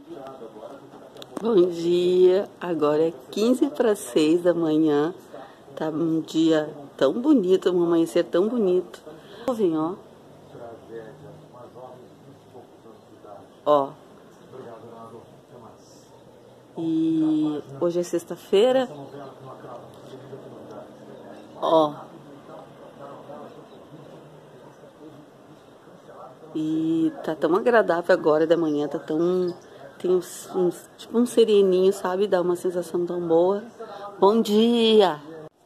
Bom dia, agora é 15 para 6 da manhã, tá um dia tão bonito, um amanhecer tão bonito. Vem, ó. Ó. E hoje é sexta-feira. Ó. E tá tão agradável agora da manhã, tá tão... Tem tipo um sereninho, sabe? Dá uma sensação tão boa. Bom dia!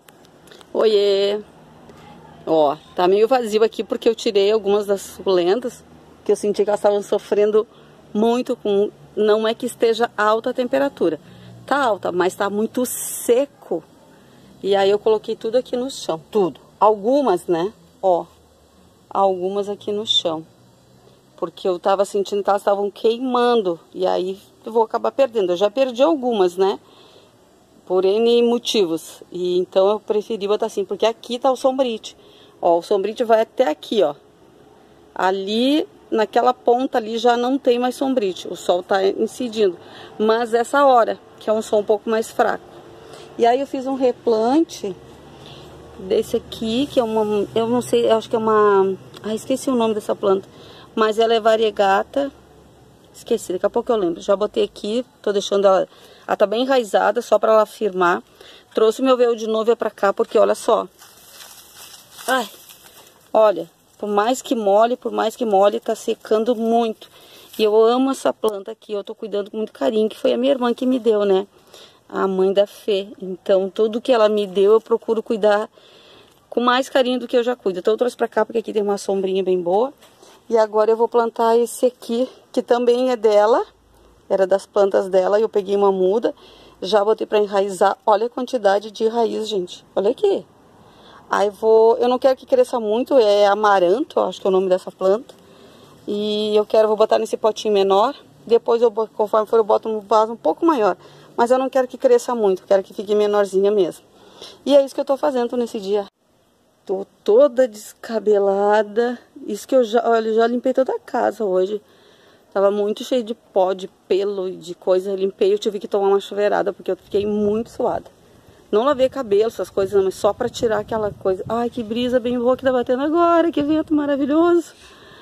Oiê! Ó, tá meio vazio aqui porque eu tirei algumas das suculentas que eu senti que elas estavam sofrendo muito com... Não é que esteja alta a temperatura. Tá alta, mas tá muito seco. E aí eu coloquei tudo aqui no chão, tudo. Algumas, né? Ó, algumas aqui no chão. Porque eu tava sentindo que elas estavam queimando. E aí eu vou acabar perdendo. Eu já perdi algumas, né? Por N motivos. E então eu preferi botar assim. Porque aqui tá o sombrite. Ó, o sombrite vai até aqui, ó. Ali, naquela ponta ali, já não tem mais sombrite. O sol tá incidindo. Mas essa hora, que é um sol um pouco mais fraco. E aí eu fiz um replante desse aqui, que é uma... Eu não sei, acho que é uma... Ah, esqueci o nome dessa planta. Mas ela é variegata. Esqueci, daqui a pouco eu lembro. Já botei aqui, tô deixando ela... Ela tá bem enraizada, só pra ela firmar. Trouxe meu véu de noiva pra cá, porque olha só. Ai, olha, por mais que molhe, tá secando muito. E eu amo essa planta aqui, eu tô cuidando com muito carinho, que foi a minha irmã que me deu, né? A mãe da Fê. Então, tudo que ela me deu, eu procuro cuidar com mais carinho do que eu já cuido. Então, eu trouxe pra cá, porque aqui tem uma sombrinha bem boa. E agora eu vou plantar esse aqui, que também é dela, era das plantas dela, e eu peguei uma muda, já botei pra enraizar. Olha a quantidade de raiz, gente, olha aqui. Aí eu não quero que cresça muito, é amaranto, acho que é o nome dessa planta. E vou botar nesse potinho menor, depois conforme for eu boto um vaso um pouco maior. Mas eu não quero que cresça muito, quero que fique menorzinha mesmo. E é isso que eu tô fazendo nesse dia. Tô toda descabelada. Isso que olha, eu já limpei toda a casa hoje. Tava muito cheio de pó, de pelo e de coisa. Eu limpei, eu tive que tomar uma chuveirada porque eu fiquei muito suada. Não lavei cabelo, essas coisas não, mas só pra tirar aquela coisa. Ai, que brisa bem boa que tá batendo agora, que vento maravilhoso.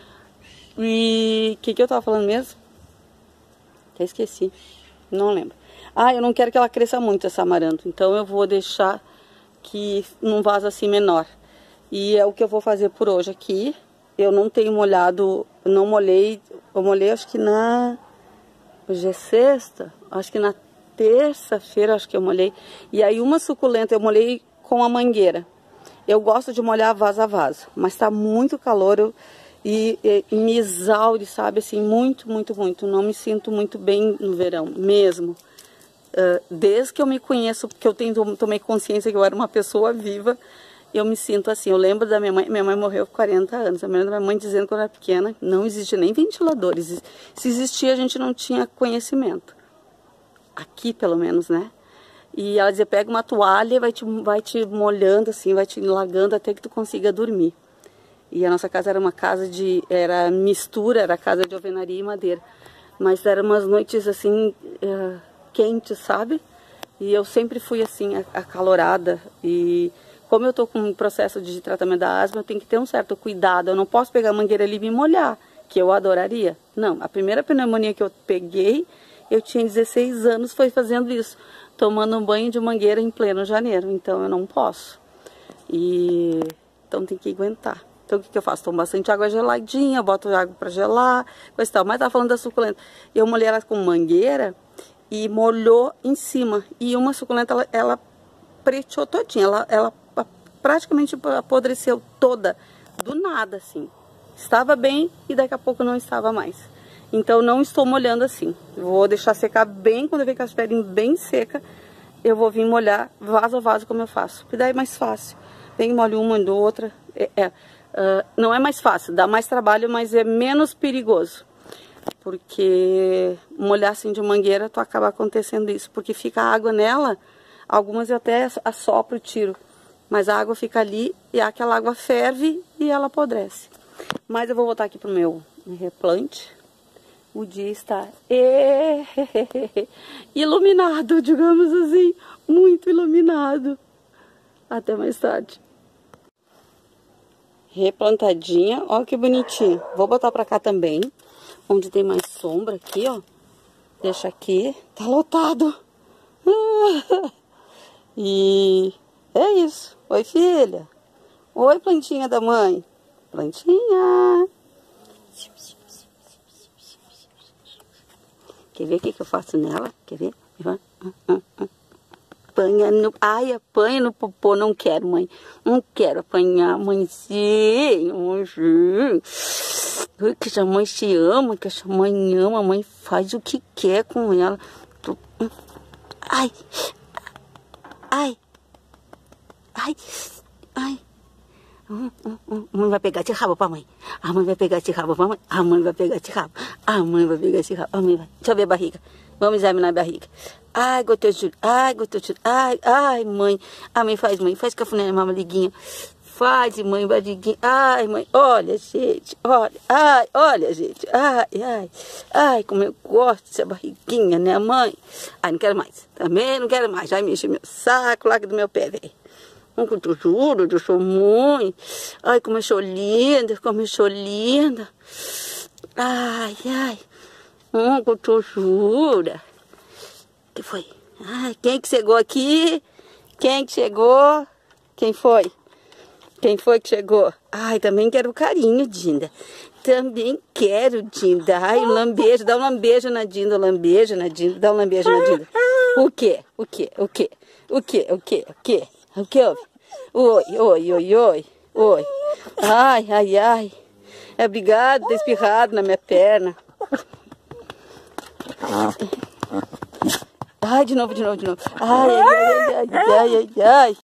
E o que eu tava falando mesmo? Até esqueci, não lembro. Ah, eu não quero que ela cresça muito, essa amaranto. Então eu vou deixar que num vaso assim menor. E é o que eu vou fazer por hoje aqui. Eu não tenho molhado, não molhei, eu molhei acho que hoje é sexta, acho que na terça-feira acho que eu molhei. E aí uma suculenta eu molhei com a mangueira. Eu gosto de molhar vaso a vaso, mas tá muito calor e me exaure, sabe, assim, muito, muito, muito. Não me sinto muito bem no verão, mesmo. Desde que eu me conheço, porque eu tomei consciência que eu era uma pessoa viva, eu me sinto assim. Eu lembro da minha mãe morreu com 40 anos, eu lembro da minha mãe dizendo que quando eu era pequena, não existia nem ventiladores, se existia a gente não tinha conhecimento, aqui pelo menos, né? E ela dizia, pega uma toalha e vai te molhando assim, vai te enlagando até que tu consiga dormir. E a nossa casa era uma casa era mistura, era casa de alvenaria e madeira, mas eram umas noites assim, quentes, sabe? E eu sempre fui assim, acalorada. E como eu tô com um processo de tratamento da asma, eu tenho que ter um certo cuidado. Eu não posso pegar a mangueira ali e me molhar, que eu adoraria. Não, a primeira pneumonia que eu peguei, eu tinha 16 anos, foi fazendo isso, tomando um banho de mangueira em pleno janeiro. Então eu não posso. Então tem que aguentar. Então o que eu faço? Tomo bastante água geladinha, boto água pra gelar, coisa e tal. Mas tava falando da suculenta. Eu molhei ela com mangueira e molhou em cima. E uma suculenta, ela preteou todinha. Ela praticamente apodreceu toda, do nada, assim. Estava bem e daqui a pouco não estava mais. Então não estou molhando assim. Vou deixar secar bem, quando eu ver que elas estiverem bem seca, eu vou vir molhar vaso a vaso como eu faço. Que daí é mais fácil. Vem, molho uma e outra. Não é mais fácil, dá mais trabalho, mas é menos perigoso. Porque molhar assim de mangueira, tu acaba acontecendo isso. Porque fica água nela, algumas eu até assopro e tiro. Mas a água fica ali e aquela água ferve e ela apodrece. Mas eu vou voltar aqui pro meu replante. O dia está iluminado, digamos assim, muito iluminado. Até mais tarde. Replantadinha, ó que bonitinho. Vou botar pra cá também, onde tem mais sombra aqui, ó. Deixa aqui, tá lotado. E é isso. Oi, filha. Oi, plantinha da mãe. Plantinha. Quer ver o que eu faço nela? Quer ver? Apanha no... Ai, apanha no popô. Não quero, mãe. Não quero apanhar, mãezinha. Mãezinha. Que a mãe se ama, que a mãe ama. A mãe faz o que quer com ela. Ai. Ai. Ai. Ai. A mãe vai pegar esse rabo pra mãe. A mãe vai pegar esse rabo pra mãe. A mãe vai pegar esse rabo. A mãe vai pegar esse rabo. A mãe vai. Deixa eu ver a barriga. Vamos examinar a barriga. Ai, gostoso. Ai, gostoso. Ai, ai, mãe. A mãe faz cafuné na barriguinha. Faz, mãe, barriguinha. Ai, mãe. Olha, gente. Olha. Ai, olha, gente. Ai, ai. Ai, como eu gosto dessa barriguinha, né, mãe? Ai, não quero mais. Também não quero mais. Ai, me enche meu saco, larga do meu pé, velho. Que eu juro, eu sou mãe. Ai, como eu sou linda, como eu sou linda. Ai, ai. Que eu juro. Que foi? Ai, quem que chegou aqui? Quem que chegou? Quem foi? Quem foi que chegou? Ai, também quero carinho, Dinda. Também quero, Dinda. Ai, um lambejo. Dá um lambejo na Dinda. Lambejo na Dinda. Dá um lambejo na Dinda. O quê? O quê? O quê? O quê? O quê? O quê? O que houve? Oi, oi, oi, oi, oi. Ai, ai, ai. Obrigado por ter espirrado na minha perna. Ai, de novo, de novo, de novo. Ai, ai, ai, ai, ai, ai, ai.